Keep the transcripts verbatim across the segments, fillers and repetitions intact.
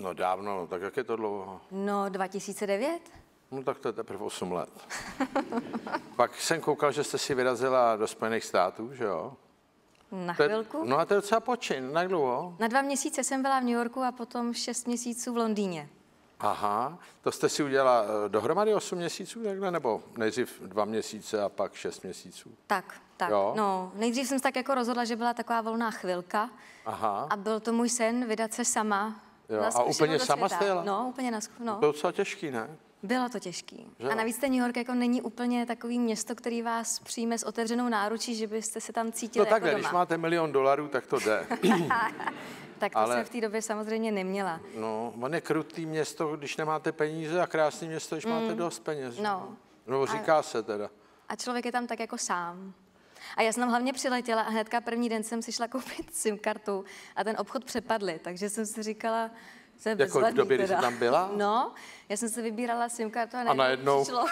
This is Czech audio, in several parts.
No dávno, no, tak jak je to dlouho? No dva tisíce devět. No tak to je teprve osm let. Pak jsem koukal, že jste si vyrazila do Spojených států, že jo? Na To je, chvilku. no a to je docela počin, jak dlouho? Na dva měsíce jsem byla v New Yorku a potom šest měsíců v Londýně. Aha, to jste si udělala eh, dohromady osm měsíců takhle, nebo nejdřív dva měsíce a pak šest měsíců? Tak, tak. Jo? No, nejdřív jsem se tak jako rozhodla, že byla taková volná chvilka. Aha. A byl to můj sen vydat se sama. Jo, na a zkušenou úplně do sama světa. jste jela? No, úplně na zku- no. To je docela těžký, ne? Bylo to těžký. Že A navíc ten New York jako není úplně takový město, který vás přijme s otevřenou náručí, že byste se tam cítili No takhle, jako když doma. máte milion dolarů, tak to jde. Tak to Ale- jsem v té době samozřejmě neměla. No, on je krutý město, když nemáte peníze, a krásný město, když máte dost peněz. No. No, říká se teda. A člověk je tam tak jako sám. A já jsem hlavně přiletěla a hnedka první den jsem si šla koupit SIM kartu a ten obchod přepadli, takže jsem si říkala, že je Jako v bezvadný době, kdy teda. jsi tam byla? No, já jsem si vybírala SIM kartu a najednou, najednou? přišlo.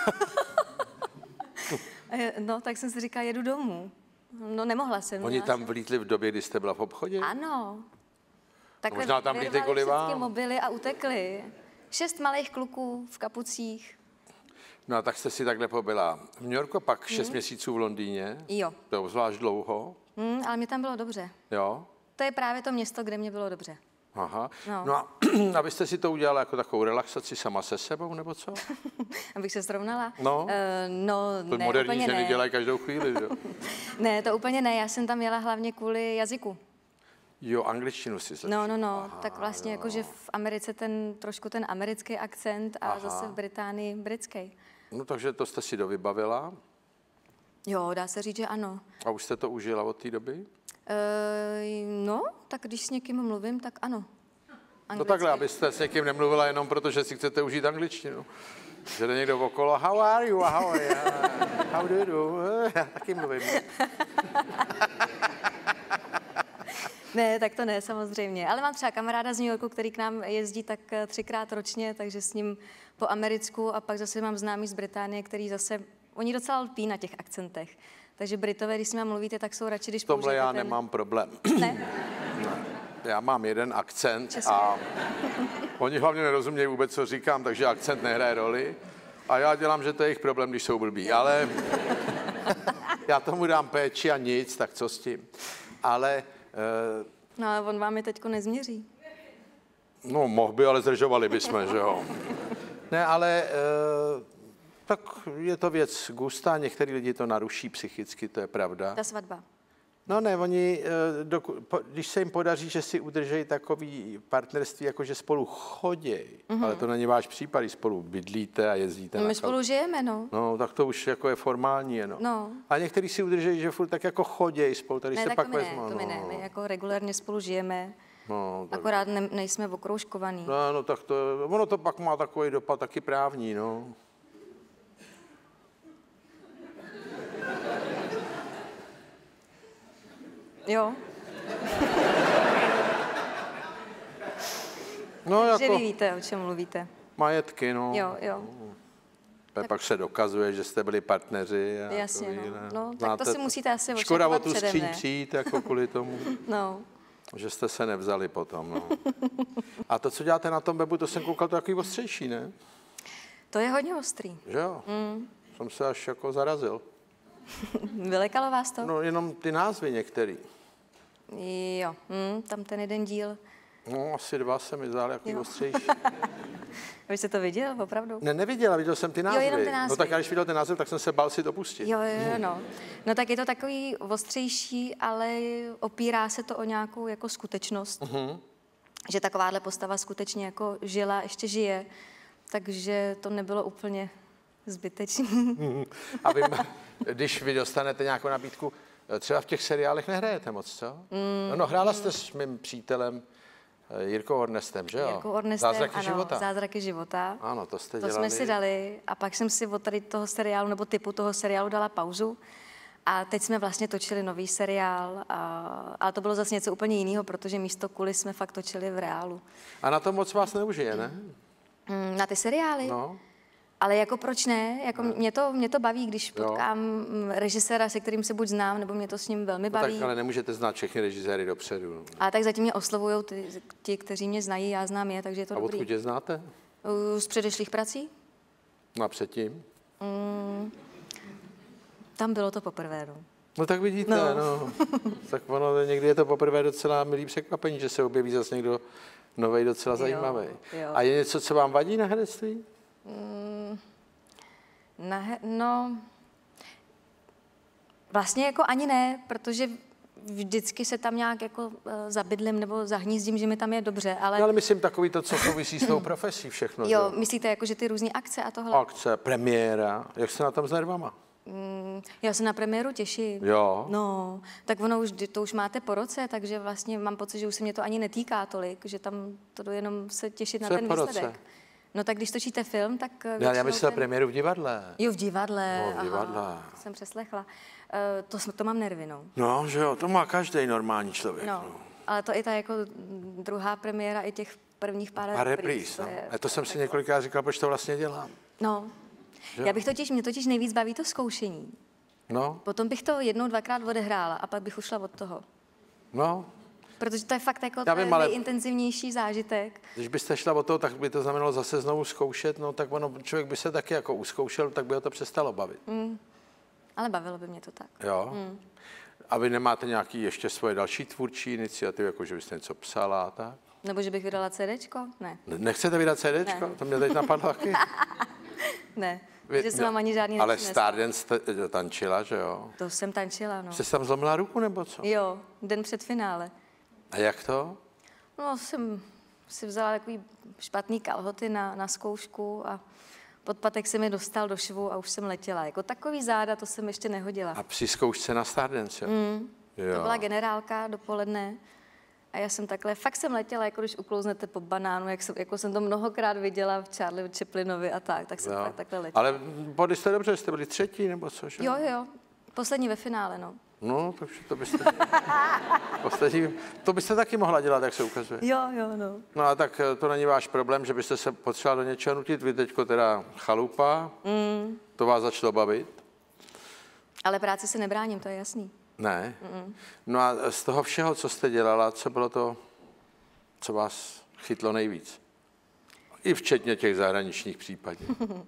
A je- no, tak jsem si říkala, jedu domů. No, nemohla jsem. Oni měla tam jsem- vlítli v době, kdy jste byla v obchodě? Ano. Takhle Možná tam vlítli vyrvali kvůli všechny vám. mobily a utekli. Šest malých kluků v kapucích. No a tak jste si takhle pobyla v New Yorku, pak šest měsíců v Londýně. Jo. To je obzvlášť dlouho, Hmm, ale mě tam bylo dobře. jo? To je právě to město, kde mě bylo dobře. Aha. No. No, a abyste si to udělala jako takovou relaxaci sama se sebou, nebo co? Abych se srovnala? No. Uh, no, To ne, moderní úplně ženy ne. dělají každou chvíli, jo? Ne, to úplně ne. Já jsem tam jela hlavně kvůli jazyku. Jo, angličtinu si zlepšila. No, no, no. Aha, tak vlastně jako, že v Americe ten trošku ten americký akcent a Aha. zase v Británii britský. No takže to jste si dovybavila Jo, dá se říct, že ano. a už jste to užila od té doby? Uh, no, tak když s někým mluvím, tak ano. No Anglicky. takhle, abyste s někým nemluvila jenom proto, že si chcete užít angličtinu. Že jde někdo okolo, how are you, how are you, how do you do? Já taky mluvím. Ne, tak to ne, samozřejmě. Ale mám třeba kamaráda z New Yorku, který k nám jezdí tak eh, třikrát ročně, takže s ním po americku a pak zase mám známý z Británie, který zase, oni docela lpí na těch akcentech. Takže Britové, když s nimi mluvíte, tak jsou radši, když V tomhle použijete já ten... nemám problém. Ne? Já mám jeden akcent Český. a oni hlavně nerozumějí vůbec, co říkám, takže akcent nehraje roli. A já dělám, že to je jejich problém, když jsou blbí. Ale já tomu dám péči a nic, tak co s tím. Ale, eh, No ale on vám je teďko nezměří. no mohl by, ale zdržovali bychom, že jo. Ne, ale eh, tak je to věc gusta, některý lidi to naruší psychicky, to je pravda. Ta svatba. No ne, oni, eh, doku, po, když se jim podaří, že si udržejí takový partnerství, jako že spolu chodějí, mm-hmm. ale to není váš případ, když spolu bydlíte a jezdíte No, na my kal- spolu žijeme, no. No, tak to už jako je formální jenom. No. A někteří si udržejí, že furt tak jako chodějí spolu, tady Ne, se tak pak to my ne, vezmou. to my ne. My jako regulérně spolu žijeme, No, tak, akorát ne, nejsme okroužkovaný. no, no, tak to, ono to pak má takový dopad taky právní, no. Jo, No, že jako vy víte, o čem mluvíte. majetky, no. Jo, jo, Tak. Pak se dokazuje, že jste byli partneři. A jasně, no. takovýhle. No, tak Znáte to si musíte asi Škoda o očekovat tu přede skříň mne. přijít, jako kvůli tomu. No, Že jste se nevzali potom, no. A to, co děláte na tom webu, to jsem koukal, to je takový ostřejší, ne? to je hodně ostrý. Že jo? Mm. Jsem se až jako zarazil. Vylekalo vás to? No, jenom ty názvy některý. Jo, hm, tam ten jeden díl. No, asi dva se mi zdály jako ostřejší. Vy jste to viděl, opravdu? Ne, neviděla, viděl jsem ty názvy. jenom ty názvy. No tak já, když viděl ten název, tak jsem se bál si to pustit. Jo, jo, jo, no. No tak je to takový ostřejší, ale opírá se to o nějakou jako skutečnost. Uh-huh. Že takováhle postava skutečně jako žila, ještě žije, takže to nebylo úplně zbytečný. A vy, když vy dostanete nějakou nabídku, třeba v těch seriálech nehrajete moc, co? Mm. No, hrála jste s mým přítelem eh, Jirkou Ornestem, že jo? Jirkou Ornestem, Zázraky ano, života. Zázraky života. Ano, to jste To dělali. jsme si dali a pak jsem si od tady toho seriálu nebo typu toho seriálu dala pauzu. A teď jsme vlastně točili nový seriál, a, ale to bylo zase něco úplně jiného, protože místo kulis jsme fakt točili v reálu. A na to moc vás neužije, ne? Mm, na ty seriály? No. Ale jako proč ne? Jako mě, to, mě to baví, když potkám jo. režiséra, se kterým se buď znám, nebo mě to s ním velmi baví. No tak ale nemůžete znát všechny režiséry dopředu. A tak zatím mě oslovují ty, ti, kteří mě znají, já znám je, takže je to a dobrý. A odkud je znáte? Z předešlých prací. No a předtím? Mm, tam bylo to poprvé, no. No tak vidíte, no. no. Tak ono někdy je to poprvé docela milý překvapení, že se objeví zase někdo novej docela zajímavý. Jo. A je něco, co vám vadí na herectví? Mm, na he- no, vlastně jako ani ne, protože vždycky se tam nějak jako uh, zabydlím nebo zahnízdím, že mi tam je dobře, ale... No, ale myslím takový to, co souvisí s tou profesí všechno. Jo, že? myslíte jako, že ty různý akce a tohle? Akce, premiéra, jak se na tom s nervama? Mm, já se na premiéru těším. Jo. No, tak ono už, to už máte po roce, takže vlastně mám pocit, že už se mě to ani netýká tolik, že tam to jdu jenom se těšit Co na je ten po výsledek. roce? No tak když točíte film, tak... Já, já myslel ten... premiéru v divadle. Jo, v divadle. No, v divadle. Aha, jsem přeslechla. Uh, to, to mám nervy, no. No, že jo, to má každý normální člověk. No, no. ale to i ta jako druhá premiéra i těch prvních pár A repríz, no. je, A to jsem si několikrát říkal, proč to vlastně dělám. No, že? Já bych totiž, mě totiž nejvíc baví to zkoušení. No. Potom bych to jednou, dvakrát odehrála a pak bych ušla od toho. No. Protože to je fakt jako Já ten vím, ale nejintenzivnější zážitek. Když byste šla od toho, tak by to znamenalo zase znovu zkoušet, no tak ono, člověk by se taky jako uskoušel, tak by ho to přestalo bavit. Mm. Ale bavilo by mě to tak. Jo. Mm. A vy nemáte nějaký ještě svoje další tvůrčí iniciativy, jako že byste něco psala, tak? Nebo že bych vydala CDčko? Ne. Nechcete vydat CDčko? Ne. To mě teď napadlo taky. Ne. Vy, že jsem vám ani žádný ale Stardance jste tančila, že jo? To jsem tančila, no. Jste tam zlomila ruku, nebo co? Jo, den před finále. A jak to? No, jsem si vzala takový špatný kalhoty na, na zkoušku a podpatek se mi dostal do švu a už jsem letěla. Jako takový záda, to jsem ještě nehodila. A při zkoušce na Stardance, jo? Mm. Jo. To byla generálka dopoledne a já jsem takhle, fakt jsem letěla, jako když uklouznete po banánu, jak jsem, jako jsem to mnohokrát viděla v Charlie Chaplinovi a tak, tak jsem fakt takhle letěla. Ale bodli jste dobře, jste byli třetí, nebo co? Že? Jo, jo, poslední ve finále, no. No, takže to byste, poslední, to byste taky mohla dělat, jak se ukazuje. Jo, jo, no. No a tak to není váš problém, že byste se potřebovala do něčeho nutit, vy teďko teda chalupa, mm. to vás začalo bavit? Ale práci se nebráním, to je jasný. Ne. Mm. No a z toho všeho, co jste dělala, co bylo to, co vás chytlo nejvíc? I včetně těch zahraničních případů.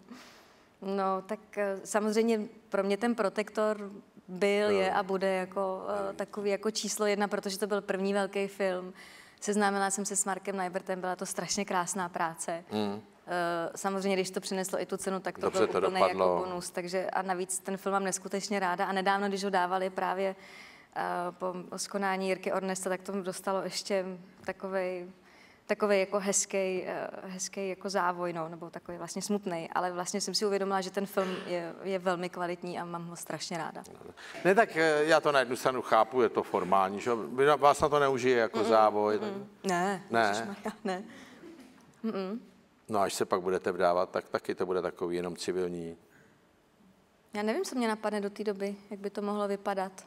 No, tak samozřejmě pro mě ten Protektor byl, no. je a bude jako uh, takový jako číslo jedna, protože to byl první velký film. Seznámila jsem se s Markem Najbrtem, byla to strašně krásná práce. Mm. Uh, samozřejmě, když to přineslo i tu cenu, tak to Dobře byl to úplný dopadlo. jako bonus. Takže a navíc ten film mám neskutečně ráda. A nedávno, když ho dávali právě uh, po skonání Jirky Ornesta, tak to dostalo ještě takovej takový jako hezký, hezký jako závoj, no, nebo takový vlastně smutný, ale vlastně jsem si uvědomila, že ten film je, je velmi kvalitní a mám ho strašně ráda. Ne, tak já to na jednu stranu chápu, je to formální, že vás na to neužije jako mm, závoj. Mm, tak... Ne, ne. ne. Mm, no až se pak budete vdávat, tak taky to bude takový jenom civilní. Já nevím, co mě napadne do té doby, jak by to mohlo vypadat.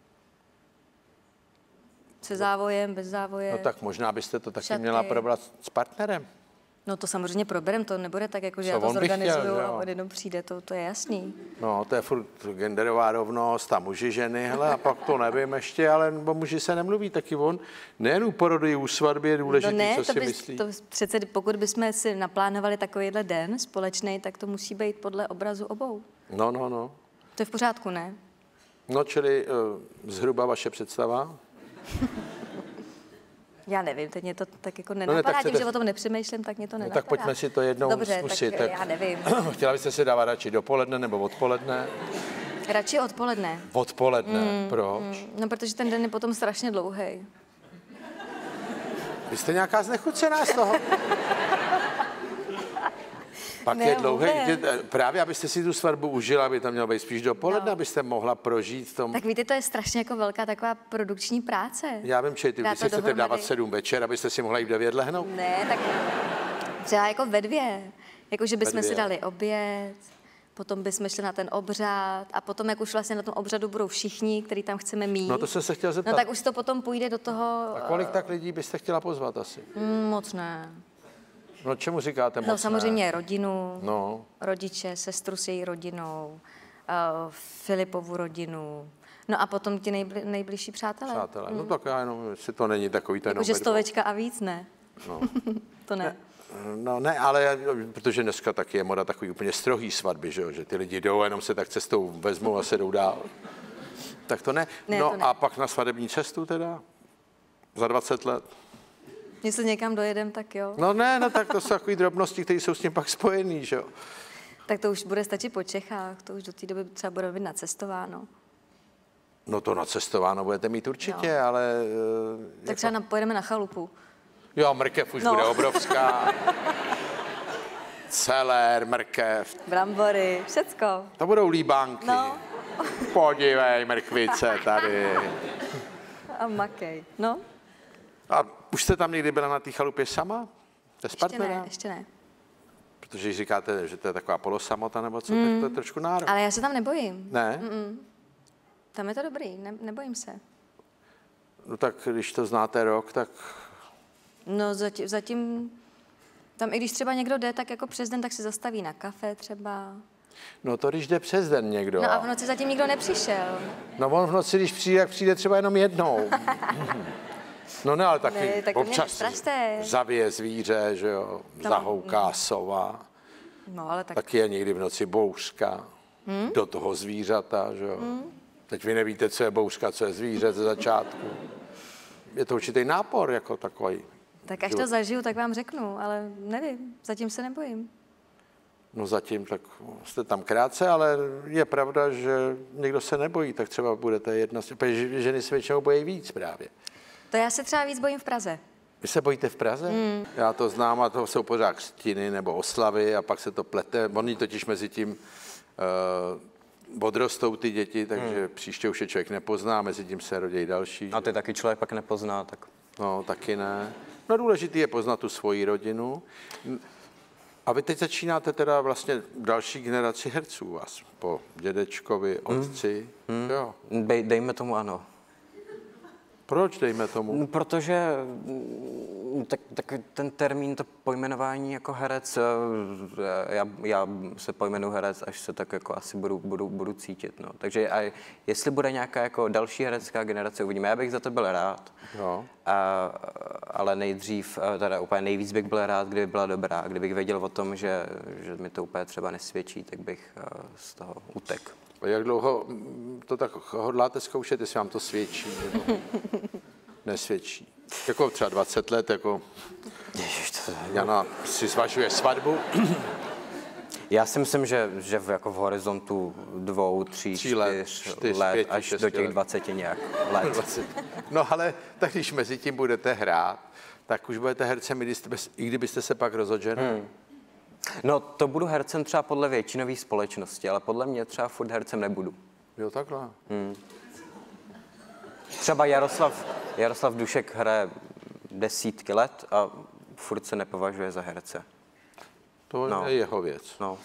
Se závojem, bez závoje. No tak možná byste to taky šatky. Měla probrat s partnerem. No to samozřejmě proberem, to nebude tak, jako že co já to zorganizuju a on jenom přijde, to, to je jasný. No to je furt genderová rovnost a muži, ženy, hele, a pak to nevím ještě, ale o muži se nemluví, taky on nejen u porody, i u svatby je důležitý, no ne, co to si bys, myslí. To přece, pokud bychom si naplánovali takovýhle den společný, tak to musí být podle obrazu obou. No, no, no. To je v pořádku, ne? No, čili uh, zhruba vaše představa? Já nevím, teď mě to tak jako nenapadá, no ne, tím, že o tom nepřemýšlím, tak mě to nenapadá. No, tak pojďme si to jednou Dobře, zkusit. Tak, tak já nevím. Chtěla byste si dávat radši dopoledne nebo odpoledne? Radši odpoledne. Odpoledne, mm, proč? Mm, no, protože ten den je potom strašně dlouhý. Vy jste nějaká znechucená z toho? Pak ne, je dlouhé, právě abyste si tu svatbu užila, aby to mělo být spíš dopoledne, no. Abyste mohla prožít v tom. Tak víte, to je strašně jako velká taková produkční práce. Já vím, že ty vy si chcete dávat sedm večer, abyste si mohla jít v devět lehnout. Ne, tak třeba jako ve dvě. Jako, že bychom si dali oběd, potom bychom šli na ten obřad a potom, jak už vlastně na tom obřadu budou všichni, který tam chceme mít. No to jsem se chtěla zeptat. No tak už to potom půjde do toho... A kolik tak lidí byste chtěla pozvat asi? Mm, moc ne. No čemu říkáte moc No ne? samozřejmě rodinu, No. rodiče, sestru s její rodinou, uh, Filipovu rodinu, no a potom ti nejbli, nejbližší přátelé. Přátelé, mm. no tak já jenom, jestli to není takový, to jenom Jakože ve dvou. stovečka a víc, ne? No. To ne. ne. No ne, ale protože dneska taky je moda takový úplně strohý svatby, že, jo? Že ty lidi jdou a jenom se tak cestou vezmou a se jdou dál. Tak to ne. ne no to ne. A pak na svatební cestu teda? Za dvacet let? Jestli někam dojedem, tak jo. No ne, no tak to jsou takové drobnosti, které jsou s tím pak spojený, že jo. Tak to už bude stačit po Čechách, to už do té doby třeba bude být nacestováno. No to nacestováno budete mít určitě, no. ale... Tak jako... třeba na, pojedeme na chalupu. Jo, mrkev už no. bude obrovská. Celer, mrkev. Brambory, všecko. To budou líbánky. No. Podívej, mrkvice tady. A makej, no. A už jste tam někdy byla na té chalupě sama? To je s Ještě ne, ještě ne. Protože když říkáte, že to je taková polosamota nebo co, mm. tak to je trošku náročné. Ale já se tam nebojím. Ne? Mm-mm. Tam je to dobrý, ne, nebojím se. No tak když to znáte rok, tak... No zatím, zatím, tam i když třeba někdo jde, tak jako přes den, tak si zastaví na kafe třeba. No to když jde přes den někdo. No a v noci zatím nikdo nepřišel. No on v noci, když přijde, jak přijde třeba jenom jednou. No ne, ale taky ne, tak občas zavije zvíře, že jo, tam, zahouká no. sova. No, ale tak... Taky je někdy v noci bouřka hmm? do toho zvířata, že jo. Hmm? Teď vy nevíte, co je bouřka, co je zvíře ze začátku. Je to určitý nápor jako takový. Tak až to zažiju, tak vám řeknu, ale nevím, zatím se nebojím. No zatím, tak jste tam krátce, ale je pravda, že někdo se nebojí, tak třeba budete jedna, protože ženy se většinou bojí víc právě. To já se třeba víc bojím v Praze. Vy se bojíte v Praze? Mm. Já to znám a to jsou pořád křtiny nebo oslavy a pak se to plete. Oni totiž mezi tím uh, odrostou ty děti, takže mm. příště už je člověk nepozná, mezi tím se rodí další. A ty taky člověk pak nepozná, tak... No, taky ne. No důležitý je poznat tu svoji rodinu. A vy teď začínáte teda vlastně další generaci herců vás, po dědečkovi, otci. Mm. Jo. Dej, dejme tomu ano. Proč, dejme tomu? Protože tak, tak ten termín, to pojmenování jako herec, já, já se pojmenu herec, až se tak jako asi budu, budu, budu cítit. No. Takže a jestli bude nějaká jako další herecká generace, uvidíme. Já bych za to byl rád, jo. A, ale nejdřív, teda úplně nejvíc bych byl rád, kdyby byla dobrá. Kdybych věděl o tom, že, že mi to úplně třeba nesvědčí, tak bych z toho utek. A jak dlouho to tak hodláte zkoušet, jestli vám to svědčí nebo nesvědčí? Jako třeba dvacet let, jako Ježiš, to... Jana si zvažuje svatbu. Já si myslím, že, že v, jako v horizontu dvou, tří, čtyř let, čtyř, let pěti, až do těch dvaceti nějak let. No ale tak když mezi tím budete hrát, tak už budete hercem, i kdybyste se pak rozhodl, že ne? Hmm. No, to budu hercem třeba podle většinové společnosti, ale podle mě třeba furt hercem nebudu. Jo, takhle. Hmm. Třeba Jaroslav, Jaroslav Dušek hraje desítky let a furt se nepovažuje za herce. To no. je jeho věc. No.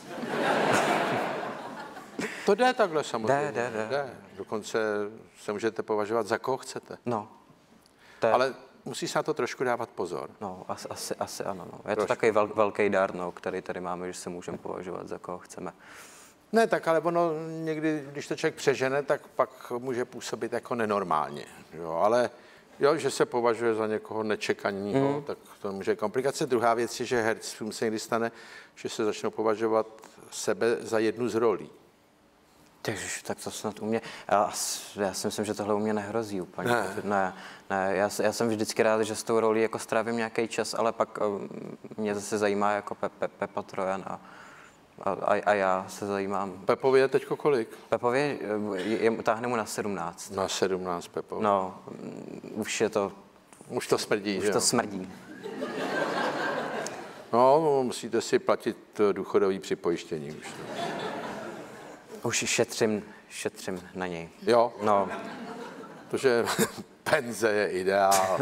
To jde takhle samozřejmě. Jde, jde, jde. jde. Dokonce se můžete považovat za koho chcete. No. Je... Ale musí se na to trošku dávat pozor. No, asi, asi, asi ano. No. Je trošku. To takový vel, velký dar, no, který tady máme, že se můžeme považovat za koho chceme. Ne, tak ale ono někdy, když to člověk přežene, tak pak může působit jako nenormálně. Jo, ale jo, že se považuje za někoho nečekaného, mm. tak to může komplikace. Druhá věc je, že hercům se někdy stane, že se začnou považovat sebe za jednu z rolí. Ježiš, tak to snad u mě, já, já si myslím, že tohle u mě nehrozí úplně. Ne, ne, ne já, já jsem vždycky rád, že s tou rolí jako strávím nějaký čas, ale pak um, mě zase zajímá jako Pe, Pe, Pepa Trojan a, a, a já se zajímám. Pepovi je teďko kolik? Pepovi, je, je, táhne mu na sedmnáct. Na sedmnáct Pepovi. No, už je to... Už to smrdí, Už že to jo? smrdí. No, musíte si platit důchodový připojištění už. No. Už šetřím, šetřím na něj. Jo? No. Protože penze je ideál.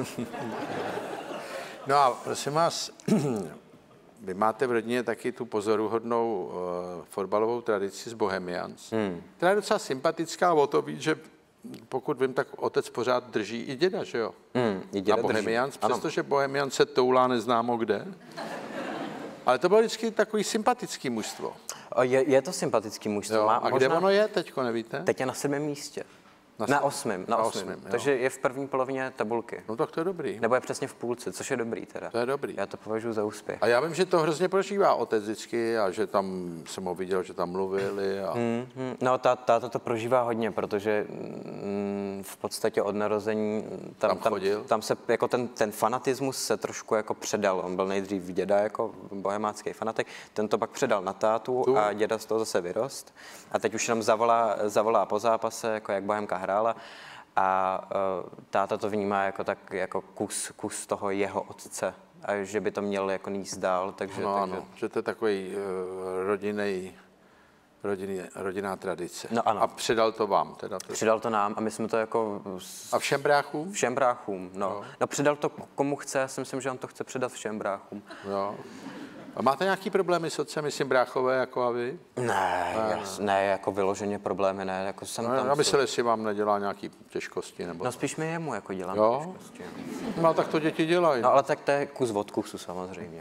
No a prosím vás, vy máte v rodině taky tu pozoruhodnou uh, fotbalovou tradici z Bohemians, hmm. která je docela sympatická, o to víc, že pokud vím, tak otec pořád drží i děda, že jo? Hmm, i děda na Bohemians, přestože Bohemians se toulá neznámo kde. Ale to bylo vždycky takový sympatický mužstvo. Je, je to sympatický mužstvo. Jo, Má, a kde ono je teďko, nevíte? Teď je na sedmém místě. Na, na osmém. Na, na osmém. osmém, Takže je v první polovině tabulky. No tak to je dobrý. Nebo je přesně v půlce, což je dobrý teda. To je dobrý. Já to považuji za úspěch. A já vím, že to hrozně prožívá otec vždycky a že tam jsem ho viděl, že tam mluvili. A... Hmm, hmm. No, tá, táta to prožívá hodně, protože mm, v podstatě od narození tam, Tam chodil? tam, tam se jako ten, ten fanatismus se trošku jako předal. On byl nejdřív děda jako bohemácký fanatik, ten to pak předal na tátu Tu? a děda z toho zase vyrost. A teď už jenom zavolá, zavolá po zápase, jako jak bohemka hrála. A uh, táta to vnímá jako, tak, jako kus, kus toho jeho otce. A že by to měl jako níst dál. Takže, No takže... ano, že to je takový uh, rodinný, rodinný, rodinná tradice. No ano. A předal to vám teda. To... Přidal to nám a my jsme to jako... A všem bráchům? Všem bráchům, no. No. No přidal to komu chce, já si myslím, že on to chce předat všem bráchům. Jo. A máte nějaký problémy s otcem, myslím bráchové, jako a vy? Ne, jas, ne, jako vyloženě problémy, ne, jako jsem No, tam... já myslel, jestli vám nedělá nějaký těžkosti, nebo... No spíš mi jemu jako dělám Jo? těžkosti. No tak to děti dělají. No ale tak to je kus od kusu samozřejmě.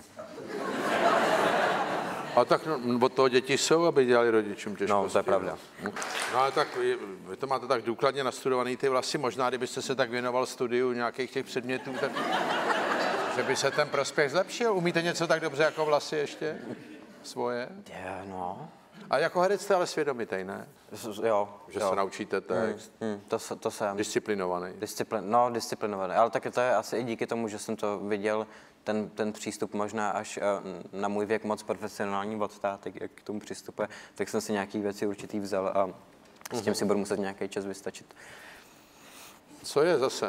A tak no, od toho děti jsou, aby dělali rodičům těžkosti. No, to je pravda. No ale tak vy, vy to máte tak důkladně nastudovaný ty vlasy, možná kdybyste se tak věnoval studiu nějakých těch předmětů, tak že by se ten prospěch zlepšil. Umíte něco tak dobře jako vlasy ještě? Svoje? Je, no. A jako herec jste ale svědomitej, ne? S- Jo, Že jo. se naučíte text, Hmm, to, se- to jsem. disciplinovaný. Disciplin, no, disciplinovaný, ale taky to je asi i díky tomu, že jsem to viděl, ten, ten přístup možná až eh, na můj věk moc profesionální od táty, jak k tomu přistupuje, tak jsem si nějaký věci určitý vzal a s tím si budu muset nějaký čas vystačit. Co je zase?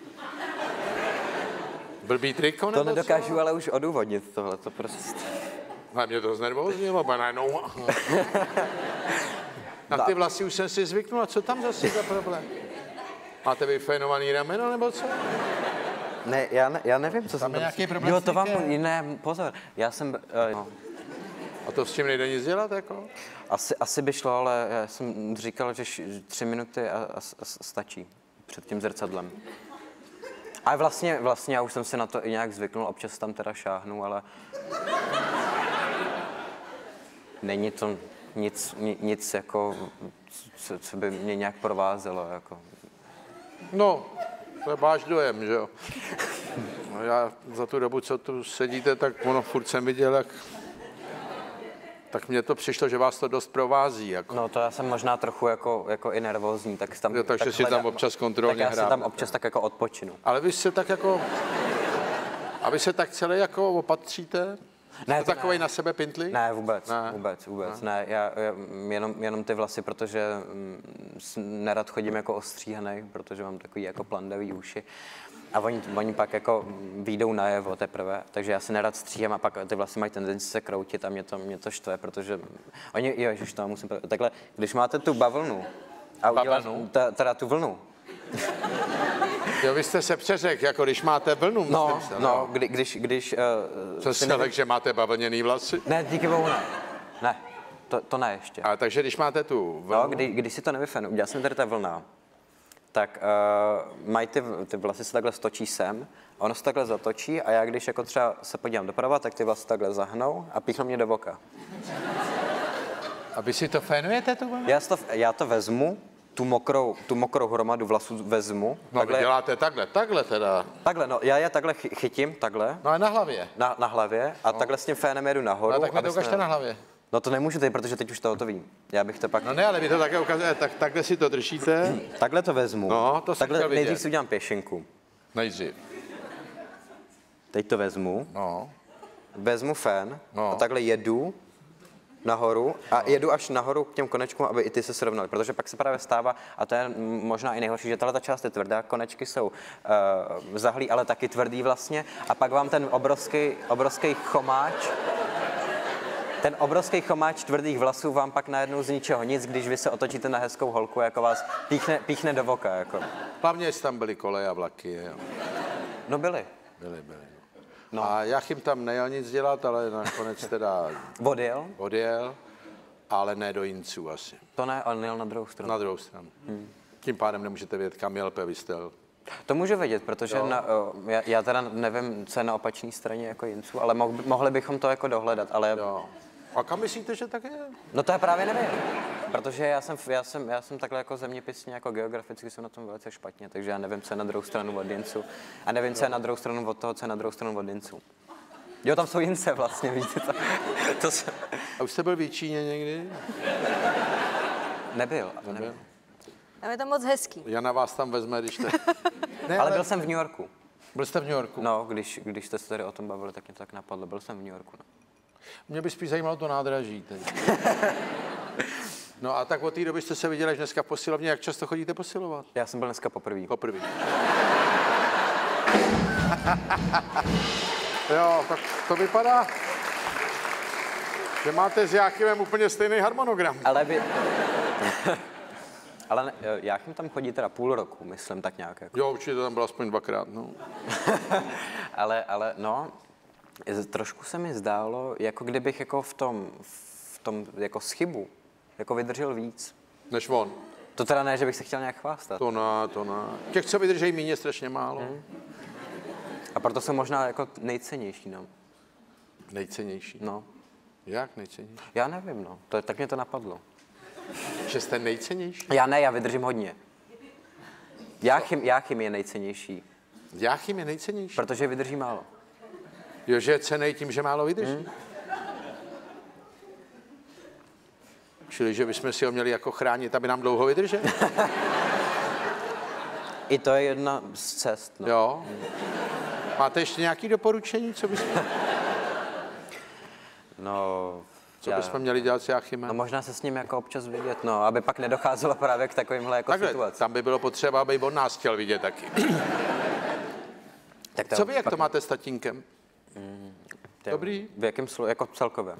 Blbý triko nebo To nedokážu co? ale už odůvodnit tohle, to prostě... Ale mě to znervoznilo, ba najednou. Na ty vlasy už jsem si zvyknul, a co tam zase za problém? Máte vyfénovaný rameno nebo co? Ne, já, ne, já nevím, co Tam jsem je nějaký problém Jo, s to vám... trikem? Ne, pozor, já jsem... Uh, no. A to s tím nejde nic dělat, jako? Asi, asi by šlo, ale já jsem říkal, že š- tři minuty a, a, a stačí před tím zrcadlem. A vlastně, vlastně já už jsem si na to i nějak zvyknul, občas tam teda šáhnu, ale není to nic, ni- nic jako, co, co by mě nějak provázelo, jako. No, to je váš dojem, že jo? No já za tu dobu, co tu sedíte, tak ono furt jsem viděl, jak... Tak mně to přišlo, že vás to dost provází, jako. No to já jsem možná trochu jako, jako i nervózní, tak tam... Jo, takže tak si tam hledám- občas kontrolně Tak já si tam hráváte. občas tak jako odpočinu. Ale vy se tak jako... A vy se tak celé jako opatříte? Ne, Jste to takovej ne. na sebe pintlí? Ne, vůbec, Ne. vůbec, vůbec. Ne, já, já jenom, jenom ty vlasy, protože mm, s- nerad chodím jako ostříhaný, protože mám takový jako plandavý uši. A oni, oni pak jako výjdou najevo teprve, takže já si nerad stříhám a pak ty vlasy mají tendenci se kroutit a mě to, mě to štve, protože oni, jo, ježiš, to musím, pravit. Takhle, když máte tu bavlnu a uděláš, Bavlnu? ta, teda tu vlnu, Jo, vy jste se přeřekl, jako když máte vlnu, no, myslím se, no, kdy, když, když, uh, Co se tak, že máte bavlněný vlasy? ne, díky bohu ne, ne, to, to ne ještě. A takže když máte tu vlnu, No, kdy, když si to nevyfenu, udělal jsem tady ta vlna, tak uh, mají ty, ty vlasy se takhle stočí sem, ono se takhle zatočí a já když jako třeba se podívám doprava, tak ty vlasy takhle zahnou a píchnou mě do voka. a vy si to fénujete, tu vlnu? Já to, já to vezmu, tu mokrou, tu mokrou hromadu vlasů vezmu, No, takhle, vy děláte takhle, takhle teda. takhle, no, já je takhle chy- chytím, takhle, No a na hlavě. na, na hlavě a no. takhle s tím fénem jedu nahoru. No tak mi to abyste- ukažte na hlavě. No to nemůžu teď, protože teď už to, to vím. Já bych to pak... No ne, ale vy to také ukazujete, tak takhle si to držíte. Takhle to vezmu. No, to jsem takhle chtěl vidět. nejdřív si udělám pěšinku. Nejdřív. Teď to vezmu. No. Vezmu fén No. a takhle jedu nahoru a jedu až nahoru k těm konečkům, aby i ty se srovnaly, protože pak se právě stává, a to je m- možná i nejhorší, že tahle ta část je tvrdá, konečky jsou uh, zahlí, ale taky tvrdý vlastně a pak vám ten obrovský, obrovský chomáč, ten obrovský chomáč tvrdých vlasů vám pak najednou z ničeho nic, když vy se otočíte na hezkou holku, jako vás píchne, píchne do voka, jako. Hlavně, jestli tam byly koleje a vlaky, jo. No byli. Byly, byly. No. A Jachim tam nejel nic dělat, ale nakonec teda Odjel? odjel, ale ne do Jinců asi. To ne, ale nejel na druhou stranu. Na druhou stranu. Hmm. Tím pádem nemůžete vědět, kam jel, protože vy jste To můžu vědět, protože na, o, já, já teda nevím, co je na opačné straně jako Jinců, ale mo, mohli bychom to jako dohledat, ale... Jo. A kam myslíte, že tak je? No to já právě nevím, protože já jsem, já jsem, já jsem takhle jako zeměpisně, jako geograficky jsem na tom velice špatně, takže já nevím, co je na druhou stranu od Jinců a nevím, co je na druhou stranu od toho, co je na druhou stranu od Jinců. Jo, tam jsou Jince vlastně, víte to. to se... A už jste byl v Číně někdy? Nebyl. Nebyl. A je to moc hezký. Jana vás tam vezme, když jste... Ne, ale byl jsem v New Yorku. Byl jste v New Yorku? No, když, když jste se tady o tom bavili, tak mě to tak napadlo. Byl jsem v New Yorku, no. Mě by spíš zajímalo to nádraží teď. No a tak od té doby jste se viděli až dneska v posilovně. Jak často chodíte posilovat? Já jsem byl dneska poprvé. Poprvé. Jo, tak to vypadá, že máte s Jáchymem úplně stejný harmonogram. Ale vy... Ale ne, Jáchym tam chodí teda půl roku, myslím tak nějak. Jako. Jo, určitě tam byl aspoň dvakrát, no. ale, ale no, trošku se mi zdálo, jako kdybych jako v tom, v tom jako schybu, jako vydržel víc. Než on. To teda ne, že bych se chtěl nějak chvástat. To ne, to ne. Těch, co vydržejí míň, je strašně málo. Hmm. A proto jsem možná jako nejcennější, no. Nejcennější? No. Jak nejcennější? Já nevím, no. To, tak mě to napadlo. Že jste nejcennější? Já ne, já vydržím hodně. Jáchym, Jáchym je nejcennější. Jáchym je nejcennější? Protože vydrží málo. Jo, že je cennej tím, že málo vydrží? Hmm. Čili, že bychom si ho měli jako chránit, aby nám dlouho vydržel? I to je jedna z cest, no. Jo. Máte ještě nějaké doporučení, co bychom... No... Co já... bychom měli dělat s Jáchymem? No možná se s ním jako občas vidět, no, aby pak nedocházelo právě k takovýmhle jako Takhle, situacím. tam by bylo potřeba, aby on nás chtěl vidět taky. Tak to co vy, jak pak... to máte s tatínkem? Mm, Dobrý? V jakém slovu, jako celkově?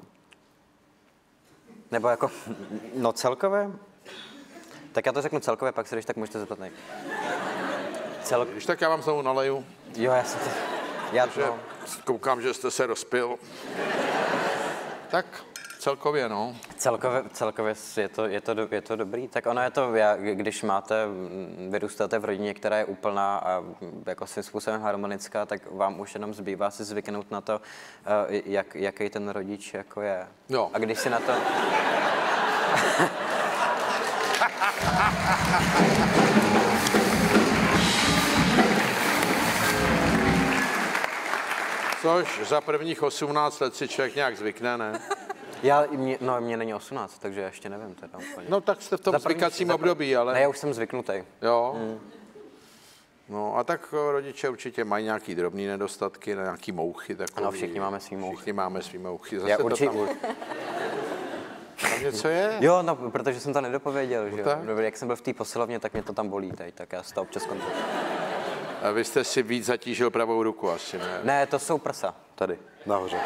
Nebo jako, no celkově? Tak já to řeknu celkově, pak se když tak můžete zeptat nej. Cel... Když tak já vám znovu naleju. Jo, já jsem to... Já že to... Koukám, že jste se rozpil. Tak celkově, no. Celkově, celkově je, to, je, to, do, je to dobrý. Tak ono je to, já, když máte, vyrůstáte v rodině, která je úplná a jako svým způsobem harmonická, tak vám už jenom zbývá si zvyknout na to, jak, jaký ten rodič jako je. Jo. A když si na to... Což za prvních osmnáct let si člověk nějak zvykne, ne? Já, mě, no, mě není osmnáct, takže já ještě nevím teda úplně. No tak jste v tom Za první- zvykacím za prv- období, ale... Ne, já už jsem zvyknutý. Jo. Hmm. No a tak rodiče určitě mají nějaký drobný nedostatky, nějaký mouchy. Takový. Ano, všichni máme svý mouchy. Všichni máme svý mouchy. Zase Já to určitě... tam... Tam něco je? Jo, no, protože jsem to nedopověděl, že jo. tak? No, jak jsem byl v té posilovně, tak mě to tam bolí tady, tak já si to občas kontroluji. A vy jste si víc zatížil pravou ruku asi, ne? Ne, to jsou prsa, tady, nahoře.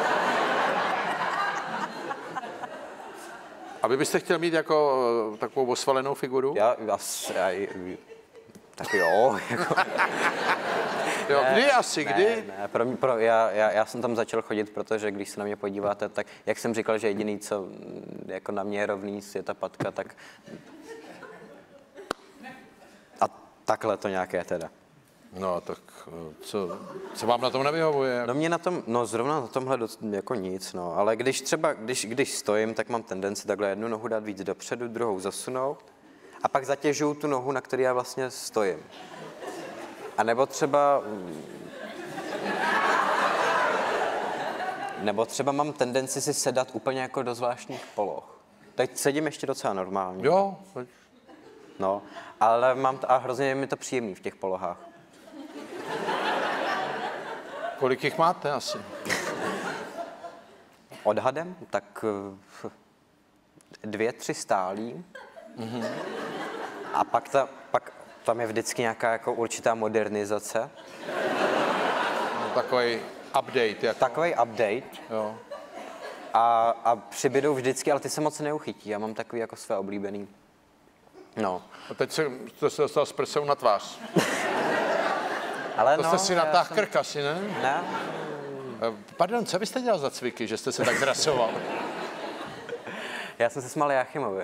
A vy byste chtěl mít jako eh, takovou osvalenou figuru? Já, já, já tak jo, jako... Jo, kdy asi, ne, kdy? Ne, pro mě, pro, já, já, já jsem tam začal chodit, protože když se na mě podíváte, tak jak jsem říkal, že jediný, co mm, jako na mě je rovný, je ta patka, tak... A takhle to nějaké teda. No, tak eh, co, co vám na tom nevyhovuje? No mě na tom, no zrovna na tomhle dost, jako nic, no, ale když třeba, když, když stojím, tak mám tendenci takhle jednu nohu dát víc dopředu, druhou zasunout a pak zatěžuju tu nohu, na které já vlastně stojím. A nebo třeba, nebo třeba mám tendenci si sedat úplně jako do zvláštních poloh. Teď sedím ještě docela normálně. Jo. No, ale mám, t- a hrozně je mi to příjemný v těch polohách. Kolik jich máte asi? Odhadem, tak eh, dvě, tři stálí. Mm-hmm. A pak, ta, pak tam je vždycky nějaká jako určitá modernizace. No, takový update. Jako. Takový update. Jo. A, a přibydou vždycky, ale ty se moc neuchytí. Já mám takový jako své oblíbený. No. A teď se, to se dostal s prsou na tvář. Ale To no, jste si já natáhl jsem- krk asi, ne? Ne? Eh, Pardon, co byste dělal za cviky, že jste se tak drasoval? Já jsem se smál Jáchymovi.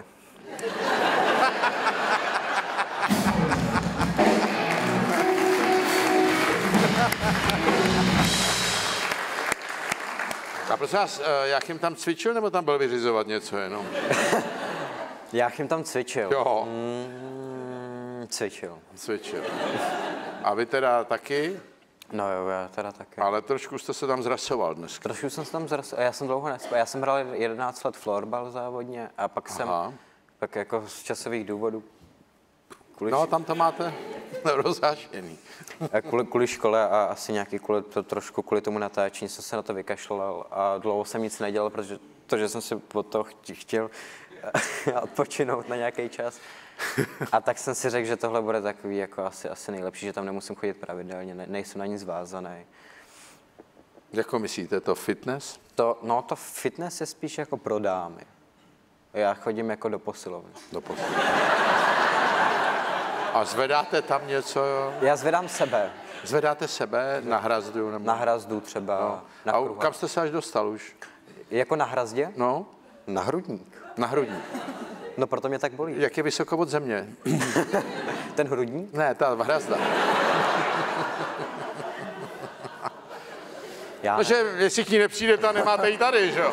A prosím vás, jak jim tam cvičil, nebo tam byl vyřizovat něco jenom? Jáchym tam cvičil. Jo. Mm, cvičil. Cvičil. A vy teda taky? No jo, já teda taky. Ale trošku jste se tam zrasoval dneska. Trošku jsem se tam zrasoval, já jsem dlouho nespal. Já jsem hrál jedenáct let florbal závodně a pak jsem, Aha. pak jako z časových důvodů, kvůli, No, tam to máte rozhášený. kvůli, kvůli škole a asi nějaký kvůli, to, trošku kvůli tomu natáčení jsem se na to vykašlal a dlouho jsem nic nedělal, protože, protože jsem si od toho chtěl odpočinout na nějaký čas. A tak jsem si řekl, že tohle bude takový jako asi, asi nejlepší, že tam nemusím chodit pravidelně, ne, nejsem na nic vázaný. Jako myslíte, to fitness? To, no to fitness je spíš jako pro dámy. Já chodím jako do posilovny. Do posilovny. A zvedáte tam něco, jo? Já zvedám sebe. Zvedáte sebe na hrazdu? Nebo... Na hrazdu třeba, No. na A kruha. kam jste se až dostal už? Jako na hrazdě? No, Na hrudník. na hrudník. No proto mě tak bolí. Jak je vysoko od země? Ten hrudník? Ne, ta hrazda. Já No, že jestli k ní nepřijdete a nemáte ji tady, že jo?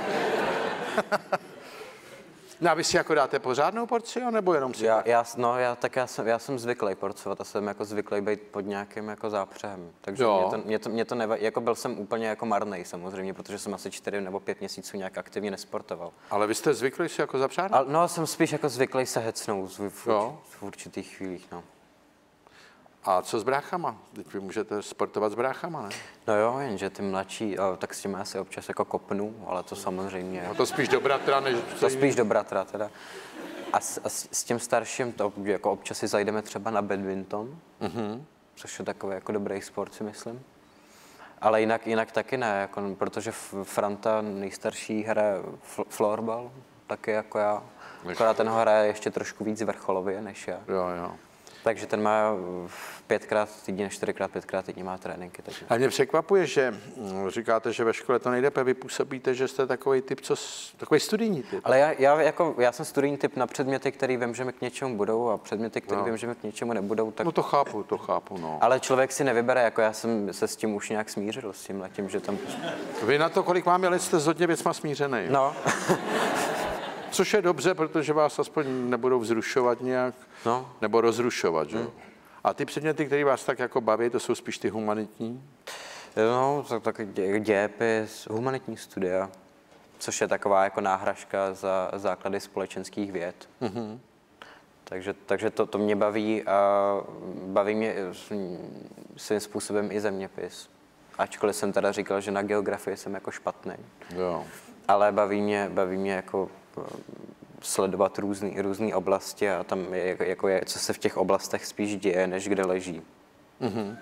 No a vy si jako dáte pořádnou porci, nebo jenom si? Já, já, no, já, tak já jsem, já jsem zvyklý porcovat a jsem jako zvyklý být pod nějakým jako zápřehem. Takže Jo. mě to, mě to, mě to neva, jako byl jsem úplně jako marnej samozřejmě, protože jsem asi čtyři nebo pět měsíců nějak aktivně nesportoval. Ale vy jste zvyklí si jako zapřádat? Ale no, jsem spíš jako zvyklý se hecnout v, v, Jo. v určitých chvílích, no. A co s bráchama? Teď vy můžete sportovat s bráchama, ne? No jo, jenže ty mladší, a tak s tím já si občas jako kopnu, ale to samozřejmě... No to spíš do bratra, než... To spíš do bratra teda. A s, a s, s tím starším to jako občas si zajdeme třeba na badminton, mm-hmm. což je takový jako dobrý sport, si myslím. Ale jinak, jinak taky ne, jako, protože Franta nejstarší hraje fl- florbal, taky jako já. Akorát ten ho hraje ještě trošku víc vrcholově než já. Jo, jo. Takže ten má pětkrát týdně, čtyřikrát, pětkrát týdně má tréninky. Takže... A mě překvapuje, že mm, říkáte, že ve škole to nejde, vy působíte, že jste takový typ, co, s- takový studijní typ. Ale já, já, jako, já jsem studijní typ na předměty, který vím, že mi k něčemu budou a předměty, které No. vím, že mi k něčemu nebudou. Tak... No to chápu, to chápu, no. Ale člověk si nevybere, jako já jsem se s tím už nějak smířil, s tím letím, že tam... Vy na to, kolik vám je let, jste s hodně věcma smířený. No, Což je dobře, protože vás aspoň nebudou vzrušovat nějak, No. nebo rozrušovat, že? Hmm. A ty předměty, které vás tak jako baví, to jsou spíš ty humanitní? no tak, tak dě, dějepis, humanitní studia, což je taková jako náhražka za základy společenských věd. Mm-hmm. Takže, takže to, to mě baví a baví mě svým způsobem i zeměpis. Ačkoliv jsem teda říkal, že na geografii jsem jako špatný. Jo. Ale baví mě, baví mě jako sledovat různý, různý oblasti a tam je, jako je, co se v těch oblastech spíš děje, než kde leží. Mm-hmm.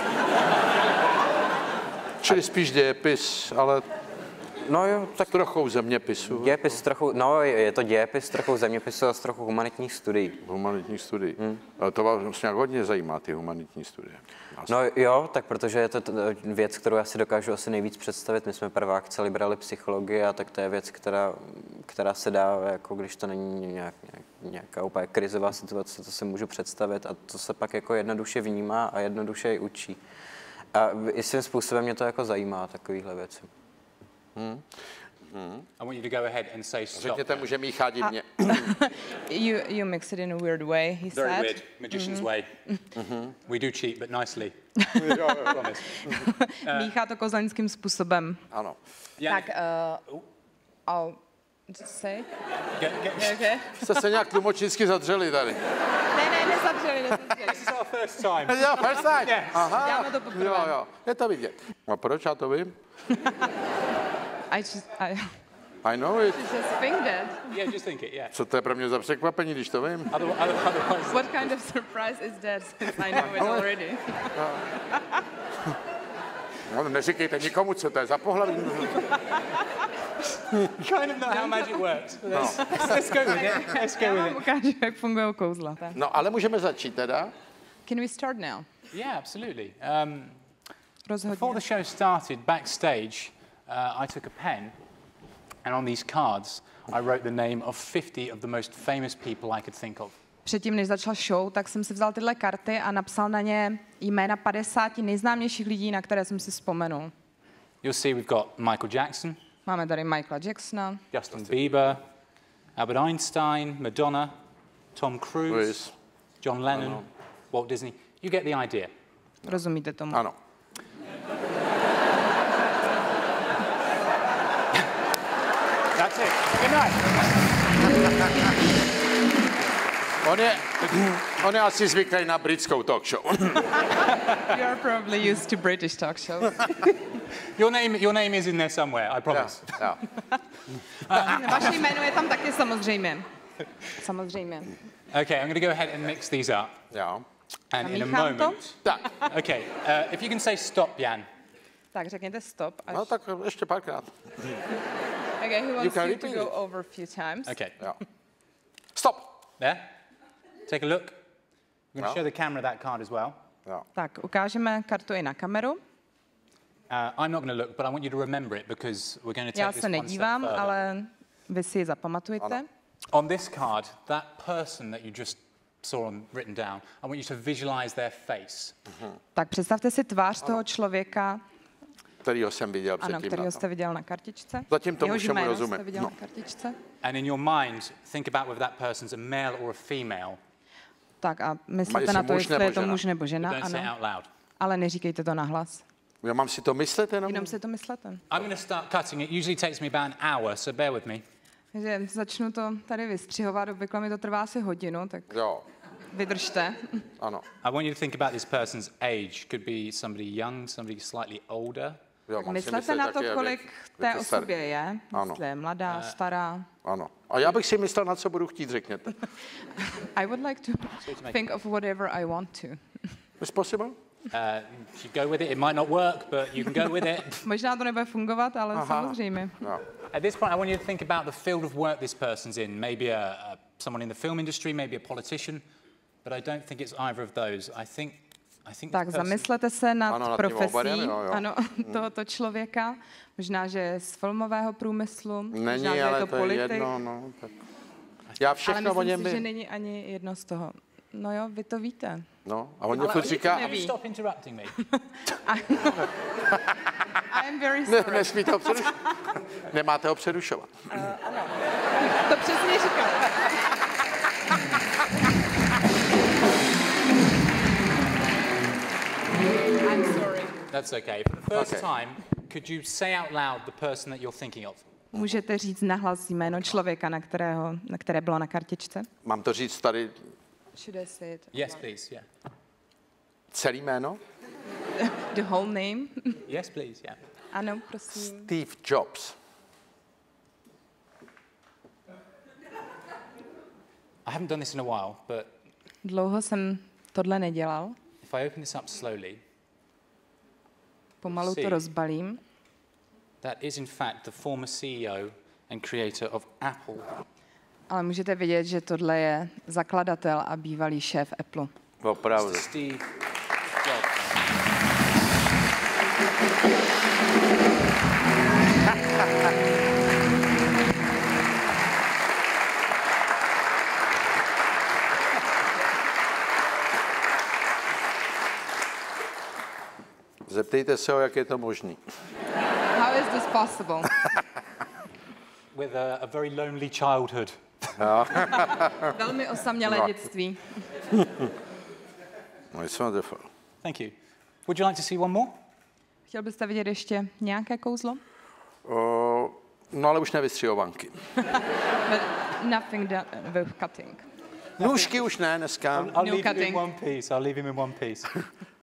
Čili spíš dějepis, ale No jo, tak s trochou zeměpisu. dějepis s trochu, no je to dějepis s trochou zeměpisu a s trochu humanitních studií. Humanitní studií. Hmm. Ale to vás vlastně hodně zajímá, ty humanitní studie. No jo, tak protože je to t- věc, kterou já si dokážu asi nejvíc představit. My jsme prvákce liberali psychologii a tak to je věc, která, která se dá, jako když to není nějak, nějak, nějaká úplně krizová situace, to si můžu představit a to se pak jako jednoduše vnímá a jednoduše i učí. A i svým způsobem mě to jako zajímá, takovýhle věci. Hmm. I want you to go ahead and say stop. Řekněte mu, že míchá divně. You you mix it in a weird way, he Very said. weird, magician's way. We do cheat, but nicely. Promise. Míchá to kozlenickým způsobem. Ano. Yeah. Tak, uh, I'll just say. Get, get, Okay, okay. Jste se nějak tlumočnicky zadřeli tady. Ne, ne, nezavřeli, nezavřeli. This is our first time. Jo, first time. Yes. Aha. Děláme to poprvé. Jo, jo, je to vidět. A proč, já to vím? I just, I I know it. just think that. Yeah, just think it, yeah. Co to je pro mě za překvapení, když to vím? Other, other, otherwise, What kind of surprise is that, since I know it already? No, neříkejte nikomu, co to je za pohlaví. kind of know how magic works. But let's, let's go with it. Let's go Já with vám it. ukážu, jak fungují kouzla. Tak. No, ale můžeme začít teda. Can we start now? Yeah, absolutely. Um, Before Rozhodně. the show started, backstage, uh, I took a pen, and on these cards, I wrote the name of fifty of the most famous people I could think of. Předtím, než začal show, tak jsem si vzal tyhle karty a napsal na ně jména padesáti nejznámějších lidí, na které jsem si vzpomenul. You'll see we've got Michael Jackson, Máme tady Michaela Jacksona, Justin Bieber, Albert Einstein, Madonna, Tom Cruise, Cruise. John Lennon, Ano. Walt Disney. You get the idea. rozumíte tomu? Ano. That's it. Good night. On je, on je asi zvyklý na britskou talk show. You are probably used to British talk shows. Your name, your name is in there somewhere, I promise. Ja, ja. Vaše jméno je tam taky samozřejmě. Samozřejmě. Okay, I'm going to go ahead and mix these up. Ja. And in a Zamíchám to? moment... Tak, Okay, uh, if you can say stop, Jan. Tak řekněte stop. Až... no tak ještě párkrát. Okay, who wants can you to repeat go it. over a few times? Okay, Ja. Stop. there. Take a look. I'm going to No. show the camera that card as well. Ja. Tak, ukážeme kartu i na kameru. Uh, I'm not going to look, but I want you to remember it because we're going to take Já this se one nedívám, step further. ale vy si ji zapamatujte. Ano. On this card, that person that you just saw on, written down, I want you to visualize their face. Tak představte si tvář toho člověka, Kterýho jsem viděl ano, předtím. kterého na jste tom. viděl na kartičce. Zatím tomu Jehož všemu jméno rozumím. jste viděl No. na kartičce. And in your mind, think about whether that person's a male or a female. Tak a myslete jestli na to, muž jestli nebo je to žena. muž nebo But žena, don't say it ano. out loud. Ale neříkejte to nahlas. Já mám si to myslet jenom? Jenom si to myslete. I'm going to start cutting. It usually takes me about an hour, so bear with me. Takže začnu to tady vystřihovat, obvykle mi to trvá asi hodinu, tak Jo, vydržte. ano. I want you to think about this person's age. Could be somebody young, somebody slightly older. Jo, mám si Myslete myslet, na jaký to, je kolik věk. té Věk je starý. osobě je. Ano. Jestli je mladá, stará. Ano. A já bych si myslel, na co budu chtít, řekněte. I would like to think of whatever I want to. Is possible? Uh, you go with it. It might not work, but you can go with it. Možná to nebude fungovat, ale Aha. samozřejmě. No. At this point, I want you to think about the field of work this person's in. Maybe a, a, someone in the film industry, maybe a politician, but I don't think it's either of those. I think, I think Tak this person- zamyslete se nad Ano, nad tím profesí oborem, jo, jo. ano, tohoto člověka. Možná, že je z filmového průmyslu, možná, Není, že je ale to to je politik. jedno, no. Tak. Já Ale všechno o něm myslím si, že vím. není ani jedno z toho. No jo, vy to víte. No, a on mě Ale furt oni to říká, neví. Can you stop interrupting me? I am very ne, sorry. nesmíte ho přerušovat. Nemáte ho přerušovat. To přesně říkám. I'm sorry. That's okay. For the first Okay. time, could you say out loud the person that you're thinking of? Můžete říct nahlas jméno člověka, na, kterého, na které bylo na kartičce? Mám to říct tady Should I say it? Yes, please. Yeah. celý jméno? The whole name? Yes, please. Yeah. Ano, prosím. Steve Jobs. I haven't done this in a while, but Dlouho jsem tohle nedělal. if I open this up slowly, Pomalu See. to rozbalím. that is in fact the former C E O and creator of Apple. Ale můžete vidět, že tohle je zakladatel a bývalý šéf Apple. Opravdu. Steve Jobs. Zeptejte se ho, jak je to možný. How is this possible? With a, a very lonely childhood. Velmi osamělé No. dětství. No, it's wonderful. Thank you. Would you like to see one more? Chtěl byste vidět ještě nějaké kouzlo? O, no, ale už nevystřihovanky. But nothing done with cutting. Nůžky už ne dneska. I'll No leave him in cutting. one piece. I'll leave him in one piece.